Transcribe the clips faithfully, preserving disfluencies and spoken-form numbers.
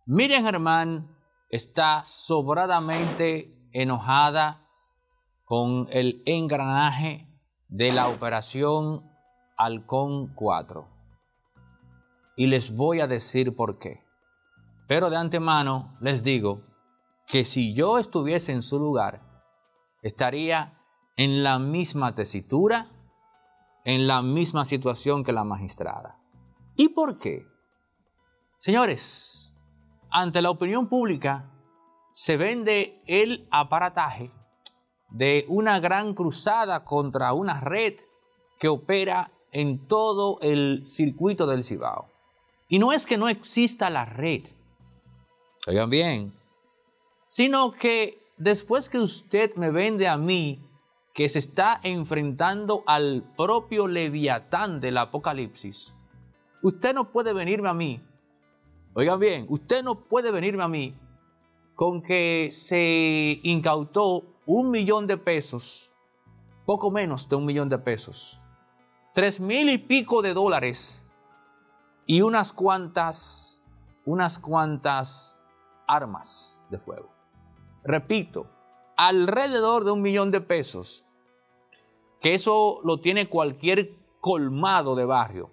Miriam Germán está sobradamente enojada con el engranaje de la operación Halcón cuatro. Y les voy a decir por qué. Pero de antemano les digo que si yo estuviese en su lugar, estaría en la misma tesitura, en la misma situación que la magistrada. ¿Y por qué? Señores, ante la opinión pública se vende el aparataje de una gran cruzada contra una red que opera en todo el circuito del Cibao. Y no es que no exista la red, oigan bien, sino que después que usted me vende a mí que se está enfrentando al propio Leviatán del Apocalipsis, usted no puede venirme a mí, oigan bien, usted no puede venirme a mí con que se incautó un millón de pesos, poco menos de un millón de pesos, tres mil y pico de dólares y unas cuantas, unas cuantas armas de fuego. Repito, alrededor de un millón de pesos, que eso lo tiene cualquier colmado de barrio.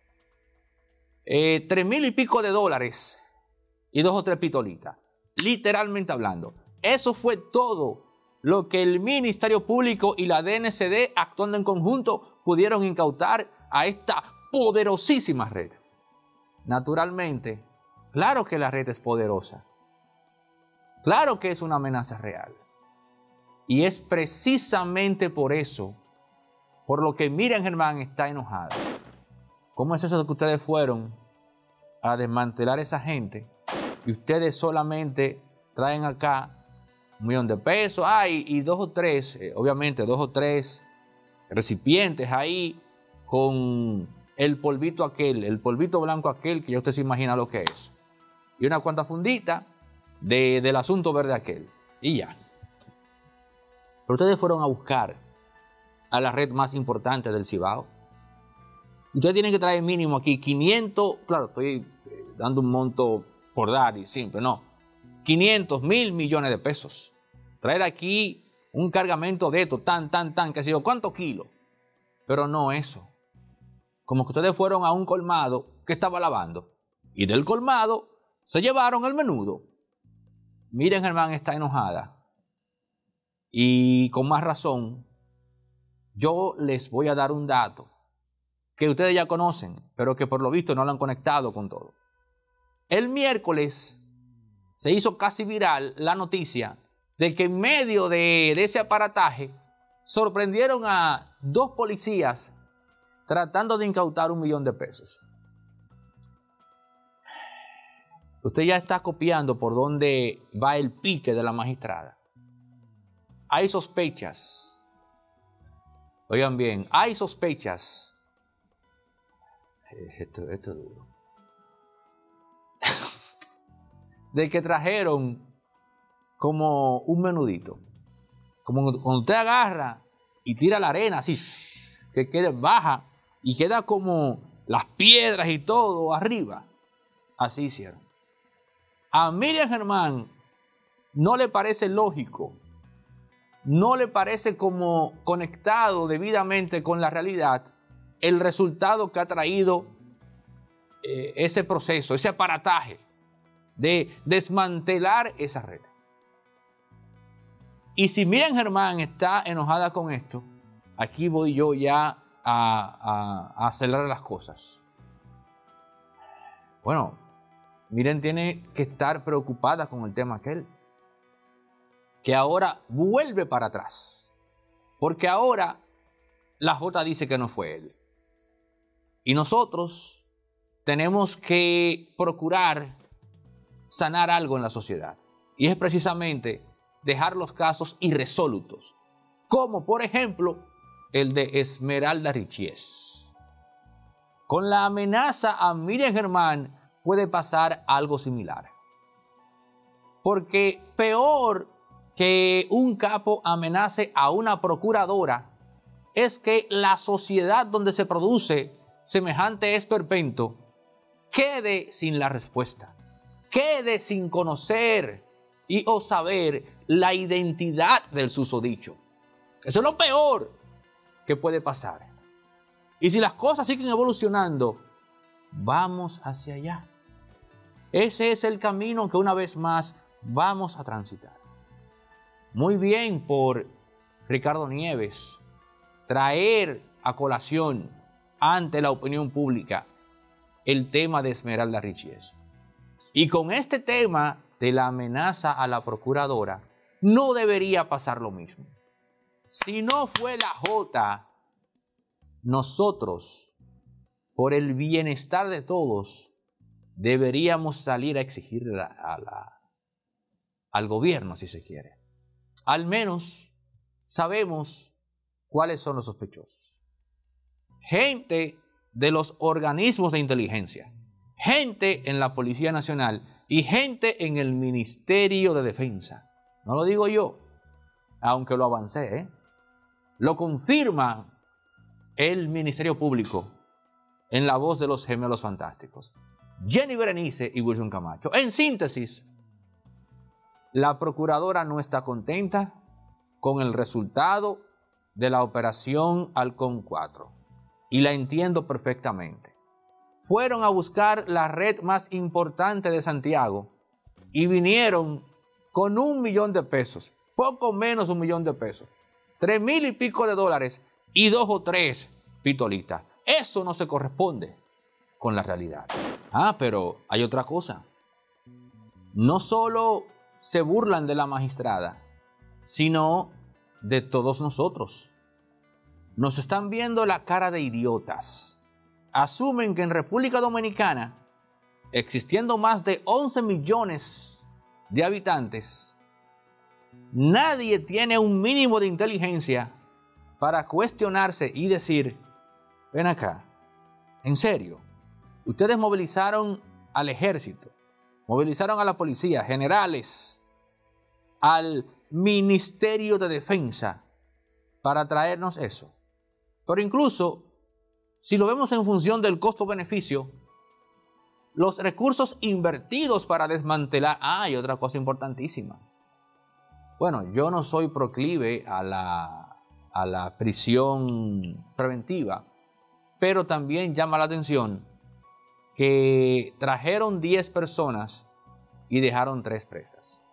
Eh, tres mil y pico de dólares y dos o tres pitolitas, literalmente hablando. Eso fue todo lo que el Ministerio Público y la D N C D, actuando en conjunto, pudieron incautar a esta poderosísima red. Naturalmente, claro que la red es poderosa. Claro que es una amenaza real. Y es precisamente por eso, por lo que Miriam Germán está enojada. ¿Cómo es eso de que ustedes fueron a desmantelar a esa gente y ustedes solamente traen acá un millón de pesos? Ah, y, y dos o tres, eh, obviamente dos o tres recipientes ahí con el polvito aquel, el polvito blanco aquel que ya usted se imagina lo que es. Y una cuanta fundita de, del asunto verde aquel. Y ya. Pero ustedes fueron a buscar a la red más importante del Cibao. Ustedes tienen que traer mínimo aquí quinientos, claro, estoy dando un monto por dar y simple, no. quinientos mil millones de pesos. Traer aquí un cargamento de esto, tan, tan, tan, que ha sido ¿cuántos kilos? Pero no eso. Como que ustedes fueron a un colmado que estaba lavando y del colmado se llevaron el menudo. Miriam Germán está enojada y con más razón. Yo les voy a dar un dato que ustedes ya conocen, pero que por lo visto no lo han conectado con todo. El miércoles se hizo casi viral la noticia de que en medio de, de ese aparataje sorprendieron a dos policías tratando de incautar un millón de pesos. Usted ya está copiando por dónde va el pique de la magistrada. Hay sospechas. Oigan bien, hay sospechas. Esto, esto es duro. De que trajeron como un menudito. Como cuando usted agarra y tira la arena así, que quede baja y queda como las piedras y todo arriba. Así hicieron. A Miriam Germán no le parece lógico, no le parece como conectado debidamente con la realidad el resultado que ha traído eh, ese proceso, ese aparataje de desmantelar esa red. Y si Miriam Germán está enojada con esto, aquí voy yo ya a, a, a acelerar las cosas. Bueno, Miriam tiene que estar preocupada con el tema aquel, que ahora vuelve para atrás, porque ahora la Jota dice que no fue él. Y nosotros tenemos que procurar sanar algo en la sociedad. Y es precisamente dejar los casos irresolutos, como por ejemplo el de Esmeralda Richies. Con la amenaza a Miriam Germán puede pasar algo similar. Porque peor que un capo amenace a una procuradora es que la sociedad donde se produce semejante esperpento quede sin la respuesta. quede sin conocer y o saber la identidad del susodicho. Eso es lo peor que puede pasar. Y si las cosas siguen evolucionando, vamos hacia allá. Ese es el camino que una vez más vamos a transitar. Muy bien por Ricardo Nieves traer a colación ante la opinión pública el tema de Esmeralda Richies. Y con este tema de la amenaza a la procuradora, no debería pasar lo mismo. Si no fue la Jota, nosotros, por el bienestar de todos, deberíamos salir a exigirle a la, al gobierno, si se quiere. Al menos sabemos cuáles son los sospechosos. Gente de los organismos de inteligencia, gente en la Policía Nacional y gente en el Ministerio de Defensa. No lo digo yo, aunque lo avancé, ¿eh? Lo confirma el Ministerio Público en la voz de los gemelos fantásticos, Jenny Berenice y Wilson Camacho. En síntesis, la procuradora no está contenta con el resultado de la operación Halcón cuatro. Y la entiendo perfectamente. Fueron a buscar la red más importante de Santiago y vinieron con un millón de pesos, poco menos de un millón de pesos, tres mil y pico de dólares y dos o tres pistolitas. Eso no se corresponde con la realidad. Ah, pero hay otra cosa. No solo se burlan de la magistrada, sino de todos nosotros. Nos están viendo la cara de idiotas. Asumen que en República Dominicana, existiendo más de once millones de habitantes, nadie tiene un mínimo de inteligencia para cuestionarse y decir, ven acá, en serio, ustedes movilizaron al ejército, movilizaron a la policía, generales, al Ministerio de Defensa para traernos eso. Pero incluso, si lo vemos en función del costo-beneficio, los recursos invertidos para desmantelar... Ah, y otra cosa importantísima. Bueno, yo no soy proclive a la, a la prisión preventiva, pero también llama la atención que trajeron diez personas y dejaron tres presas.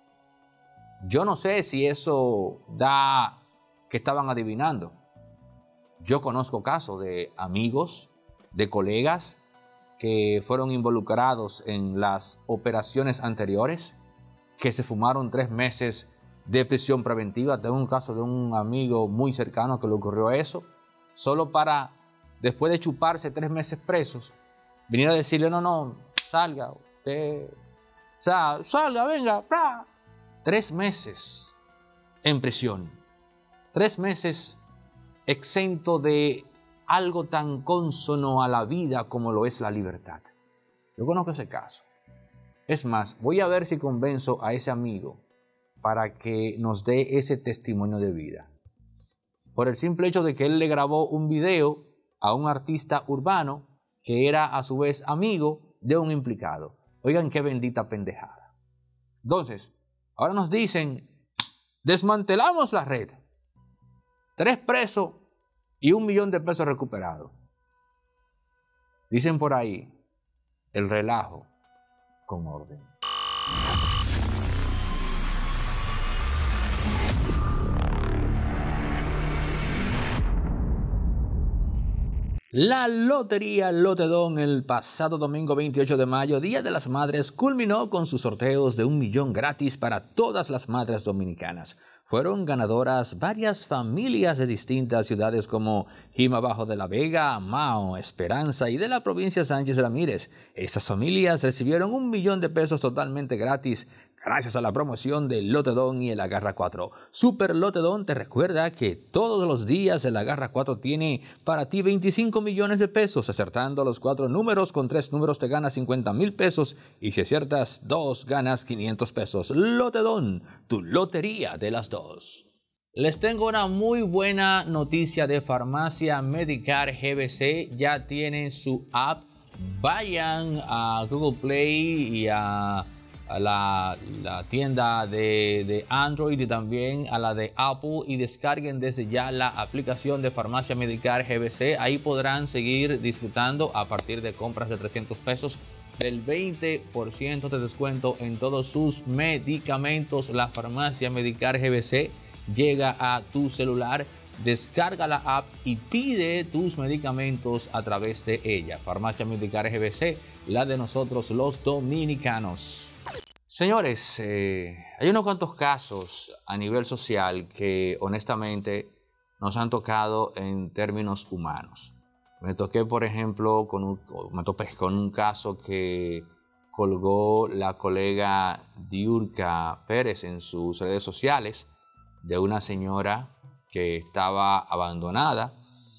Yo no sé si eso da que estaban adivinando. Yo conozco casos de amigos, de colegas que fueron involucrados en las operaciones anteriores, que se fumaron tres meses de prisión preventiva. Tengo un caso de un amigo muy cercano que le ocurrió eso, solo para, después de chuparse tres meses presos, venir a decirle, no, no, salga, usted, o sea, salga, venga, bla. Tres meses en prisión, tres meses exento de algo tan cónsono a la vida como lo es la libertad. Yo conozco ese caso. Es más, voy a ver si convenzo a ese amigo para que nos dé ese testimonio de vida. Por el simple hecho de que él le grabó un video a un artista urbano que era a su vez amigo de un implicado. Oigan qué bendita pendejada. Entonces, ahora nos dicen, desmantelamos la red. Tres presos y un millón de pesos recuperados. Dicen por ahí, el relajo con orden. La Lotería Lotedón el pasado domingo veintiocho de mayo, Día de las Madres, culminó con sus sorteos de un millón gratis para todas las madres dominicanas. Fueron ganadoras varias familias de distintas ciudades como Jima Bajo de la Vega, Mao, Esperanza y de la provincia Sánchez Ramírez. Estas familias recibieron un millón de pesos totalmente gratis gracias a la promoción de Lotedón y el Agarra cuatro. Super Lotedón te recuerda que todos los días el Agarra cuatro tiene para ti veinticinco millones de pesos. Acertando los cuatro números, con tres números te ganas cincuenta mil pesos y si aciertas dos ganas quinientos pesos. Lotedón, tu lotería de las dos. Les tengo una muy buena noticia de Farmacia Medicar G B C. Ya tienen su app vayan a Google Play y a, a la, la tienda de, de Android y también a la de Apple y descarguen desde ya la aplicación de Farmacia Medicar G B C. Ahí podrán seguir disfrutando a partir de compras de trescientos pesos del veinte por ciento de descuento en todos sus medicamentos. La Farmacia Medicar G B C llega a tu celular. Descarga la app y pide tus medicamentos a través de ella. Farmacia Medicar G B C, la de nosotros los dominicanos. Señores, eh, hay unos cuantos casos a nivel social que honestamente nos han tocado en términos humanos. Me toqué, por ejemplo, con un, me topé con un caso que colgó la colega Diurka Pérez en sus redes sociales de una señora que estaba abandonada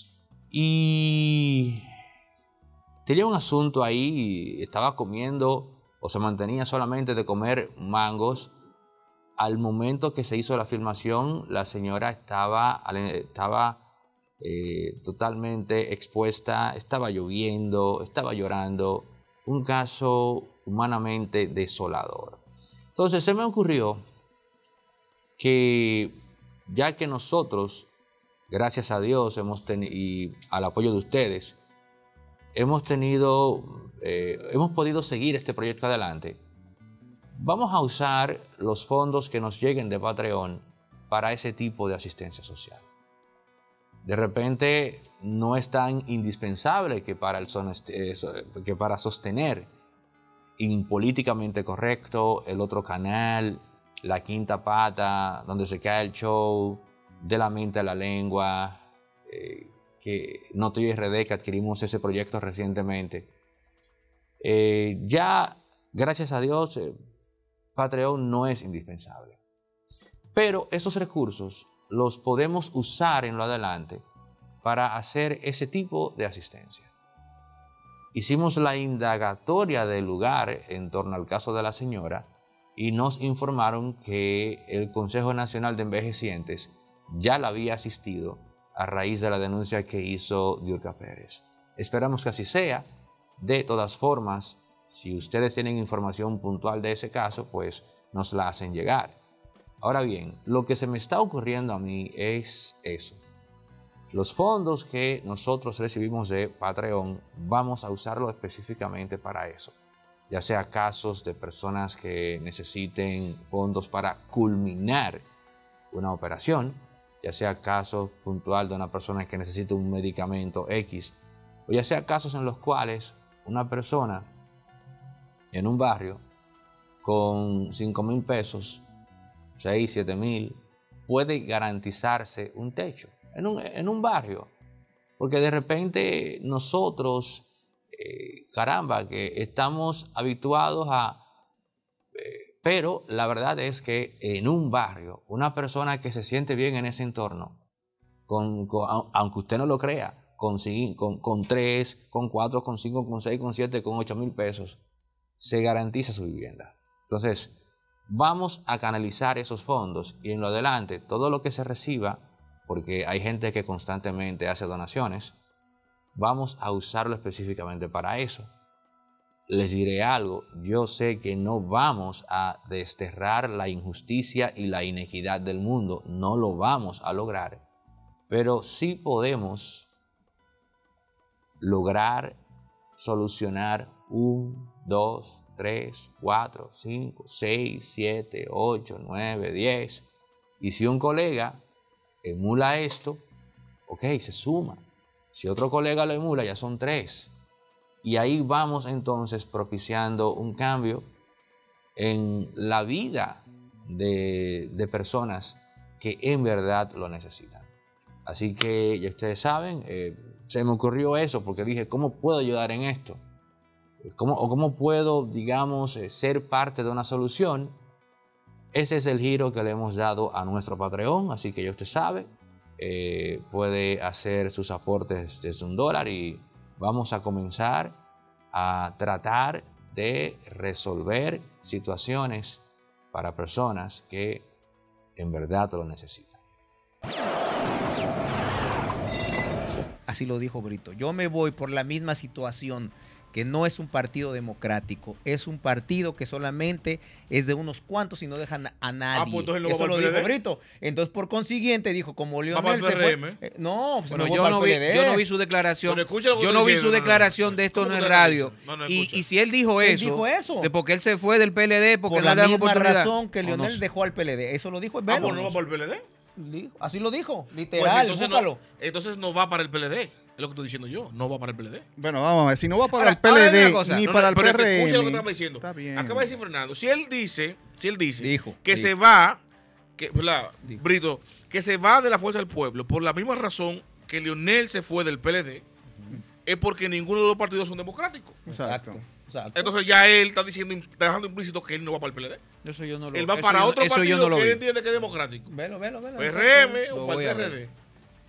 y tenía un asunto ahí, estaba comiendo o se mantenía solamente de comer mangos. Al momento que se hizo la filmación, la señora estaba, estaba eh, totalmente expuesta, estaba lloviendo, estaba llorando, un caso humanamente desolador. Entonces se me ocurrió que, ya que nosotros, gracias a Dios hemos y al apoyo de ustedes, hemos tenido, eh, hemos podido seguir este proyecto adelante, vamos a usar los fondos que nos lleguen de Patreon para ese tipo de asistencia social. De repente no es tan indispensable que para, el son, que para sostener Impolíticamente Correcto, El Otro Canal, La Quinta Pata, Donde Se Cae el Show, De la Mente a la Lengua, eh, que Noto y R D, que adquirimos ese proyecto recientemente. Eh, ya, gracias a Dios, eh, Patreon no es indispensable. Pero esos recursos los podemos usar en lo adelante para hacer ese tipo de asistencia. Hicimos la indagatoria del lugar en torno al caso de la señora y nos informaron que el Consejo Nacional de Envejecientes ya la había asistido a raíz de la denuncia que hizo Diurka Pérez. Esperamos que así sea. De todas formas, si ustedes tienen información puntual de ese caso, pues nos la hacen llegar. Ahora bien, lo que se me está ocurriendo a mí es eso. Los fondos que nosotros recibimos de Patreon, vamos a usarlo específicamente para eso. Ya sea casos de personas que necesiten fondos para culminar una operación, ya sea casos puntual de una persona que necesita un medicamento X, o ya sea casos en los cuales una persona en un barrio con cinco mil pesos, seis, siete mil, puede garantizarse un techo en un, en un barrio. Porque de repente nosotros, eh, caramba, que estamos habituados a... Eh, pero la verdad es que en un barrio, una persona que se siente bien en ese entorno, con, con, aunque usted no lo crea, con, con, con tres, con cuatro, con cinco, con seis, con siete, con ocho mil pesos, se garantiza su vivienda. Entonces, vamos a canalizar esos fondos y en lo adelante, todo lo que se reciba, porque hay gente que constantemente hace donaciones, vamos a usarlo específicamente para eso. Les diré algo, yo sé que no vamos a desterrar la injusticia y la inequidad del mundo, no lo vamos a lograr, pero sí podemos lograr solucionar un, dos, tres, cuatro, cinco, seis, siete, ocho, nueve, diez. Y si un colega emula esto, ok, se suma. Si otro colega lo emula, ya son tres. Y ahí vamos entonces propiciando un cambio en la vida de, de personas que en verdad lo necesitan. Así que ya ustedes saben, eh, se me ocurrió eso porque dije, ¿cómo puedo ayudar en esto? ¿Cómo, o cómo puedo, digamos, eh, ser parte de una solución? Ese es el giro que le hemos dado a nuestro Patreon, así que ya usted sabe, eh, puede hacer sus aportes desde un dólar y vamos a comenzar a tratar de resolver situaciones para personas que en verdad lo necesitan. Así lo dijo Brito. Yo me voy por la misma situación que no es un partido democrático, es un partido que solamente es de unos cuantos y no dejan a nadie. Ah, pues entonces no va Eso para lo el dijo P L D. Brito. Entonces, por consiguiente, dijo, como Va para Leonel el se fue... P R M. eh, no, pues Bueno, me voy yo, para no el vi, P L D. yo no vi su declaración. Pero escucha lo que Yo estoy no vi diciendo, su no, no, declaración no. de esto en ¿Cómo el usted radio. dice? No, no, y, escucha. y si él dijo Él eso, dijo eso. de porque él se fue del P L D, porque Por no la le dan misma oportunidad. razón que O no Leonel sé. dejó al P L D. Eso lo dijo el Ah, Velo. pues no va para el P L D. Dijo- Así lo dijo, Pues literal, entonces, búscalo. no, entonces no va para el P L D. Es lo que estoy diciendo yo. No va para el P L D. Bueno, vamos a ver. Si no va para Ahora- el P ahora L hay D una cosa. ni No, no, para el pero es que P R M. escucha lo que estaba diciendo. Está bien. Acaba de decir Fernando. Si él dice, si él dice Dijo, que dijo. se va, que, ¿verdad? Dijo. Brito, que se va de la Fuerza del Pueblo por la misma razón que Leonel se fue del P L D, es porque ninguno de los partidos son democráticos. Exacto. Exacto. Entonces ya él está diciendo, está dejando implícito que él no va para el P L D. Eso yo no lo Él va eso para yo- otro eso partido yo no lo que él vi. entiende que es democrático. Velo, velo, velo. P R M Lo o para voy el a P R ver. D.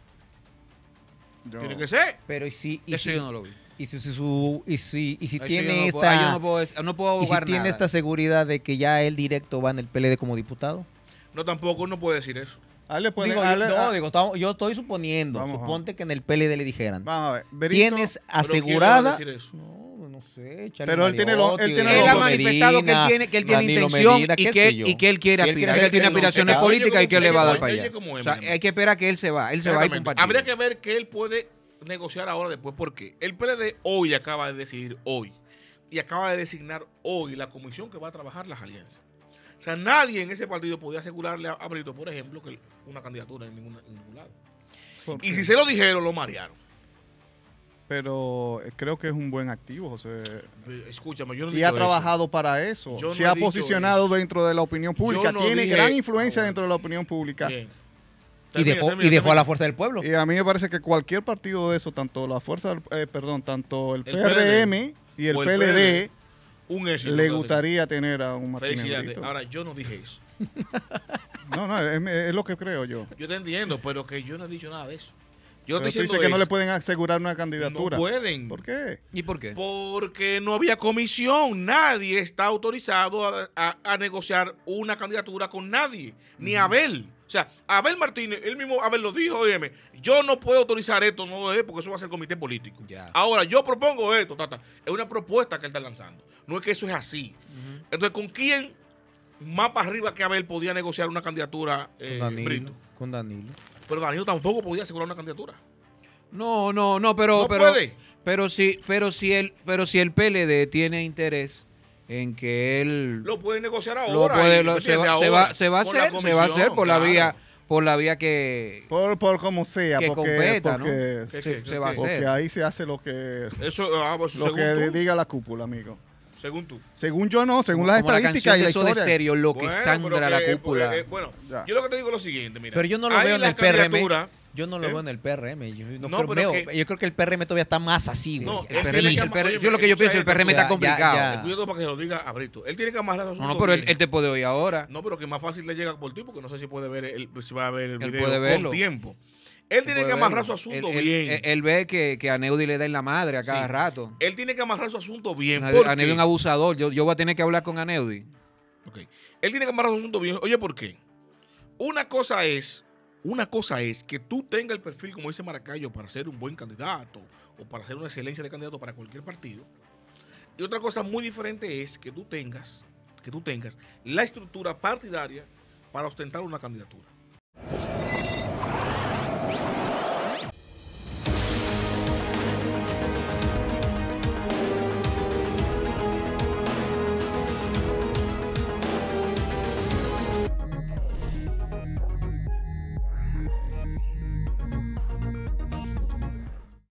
Yo- Tiene que ser. Pero y si, y Eso si, yo no lo vi. y si, si su- y si, y si Eso tiene yo no puedo- esta, ah, yo no puedo, decir- no puedo y si abogar tiene nada. esta seguridad de que ya él directo va en el P L D como diputado. No, tampoco no puede decir eso. A él le pueden- Digo, a yo, él le- no, a- digo, estamos- yo estoy suponiendo. Vamos, Suponte que en el P L D le dijeran. Vamos a ver. Berito- Tienes ¿Pero quién le va a asegurada. decir eso? No, no sé. Charlie Pero él tiene lo- él Mariotti, tiene Él los ha dos. manifestado que él tiene, que él tiene Danilo intención Medina, y, qué que, sé él- yo. y que él quiere Y él aspirar, quiere que él tiene ser- no, aspiraciones que- políticas y que él le va a dar Oye, para oye, allá. como O es, sea, Eminem. hay que esperar que él se va. Él se va a ir con Exactamente. partido. Habría que ver que él puede negociar ahora después. ¿Por qué? El P L D hoy acaba de decidir hoy y acaba de designar hoy la comisión que va a trabajar las alianzas. O sea, nadie en ese partido podía asegurarle a, a Brito, por ejemplo, que una candidatura en, ninguna- en ningún lado. ¿Por Y qué? si se lo dijeron, lo marearon. Pero eh, creo que es un buen activo, José. Escúchame, yo no he Y ha dicho trabajado para eso. Yo no Se he ha dicho posicionado eso. dentro de la opinión pública. no Tiene dije- gran influencia Ah, bueno. dentro de la opinión pública. Bien. Y Termina, dejó, termina, y dejó a termina. la fuerza del pueblo. Y a mí me parece que cualquier partido de eso, tanto la fuerza, del- eh, perdón, tanto el, El P R M y el, o el P L D, P L D, Un éxito. le creo que gustaría tener a un sí. Martínez Felicidades. Brito. Ahora, yo no dije eso. No, no, es, es lo que creo yo. Yo te entiendo, pero que yo no he dicho nada de eso. Yo Pero estoy tú dices diciendo que no le es- pueden asegurar una candidatura. No pueden. ¿Por qué? ¿Y por qué? Porque no había comisión. Nadie está autorizado a, a- a negociar una candidatura con nadie. Ni Abel. O sea, Abel Martínez, él mismo Abel lo dijo, óyeme, yo no puedo autorizar esto, no es porque eso va a ser comité político. Ya. Ahora, yo propongo esto, tata. Es una propuesta que él está lanzando. No es que eso es así. Entonces, ¿con quién más para arriba que Abel podía negociar una candidatura, eh, Con Danilo. Brito? Con Danilo. Pero Danilo tampoco podía asegurar una candidatura. No, no, no, pero, No pero, puede. pero si, pero si el, pero si el P L D tiene interés en que él Lo pueden negociar lo ahora. puede, y- lo- ¿me se, va, entiendes? se va, Ahora, se va a con la hacer, se va a hacer comisión, por la claro. vía, por la vía que, Por, por como sea, que porque, competa, ¿no? porque, ¿Qué, se, qué, se va a qué? porque hacer. ahí se hace lo que, Eso, ah, pues, lo según que tú. diga la cúpula, amigo. Según tú. Según yo no, según Como las la canción estadísticas y de la Soda historia. Stereo, lo que Bueno, sangra pero la que, cúpula. eh, eh, bueno, Ya. yo lo que te digo es lo siguiente, mira. Pero yo no lo hay veo en la el P R M. candidatura- Yo no lo ¿Eh? veo en el P R M. Yo, no No, creo- pero veo- que- yo creo que el P R M todavía está más así. No, güey. El es P R M, que- el P R M, oye, yo lo que yo escucha pienso, el esto, P R M o sea, está complicado. ya- ya- Escúchate para que se lo diga a Brito. Él tiene que amarrar su No, asunto no, pero él, bien. él te puede oír ahora. No, pero que más fácil le llega por ti, porque no sé si puede ver el, si va a ver el Él video puede con verlo. tiempo. Él tiene que Puede amarrar verlo. su asunto Él- él- bien. Él, él ve que, que a Neudi le da en la madre a cada Sí. rato. Él tiene que amarrar su asunto bien. A, ¿Por a Neudi qué? es un abusador. Yo, yo voy a tener que hablar con Aneudi. Ok. Él tiene que amarrar su asunto bien. Oye, ¿por qué? Una cosa es, una cosa es que tú tengas el perfil, como dice Maracayo, para ser un buen candidato o para ser una excelencia de candidato para cualquier partido. Y otra cosa muy diferente es que tú tengas, que tú tengas la estructura partidaria para ostentar una candidatura.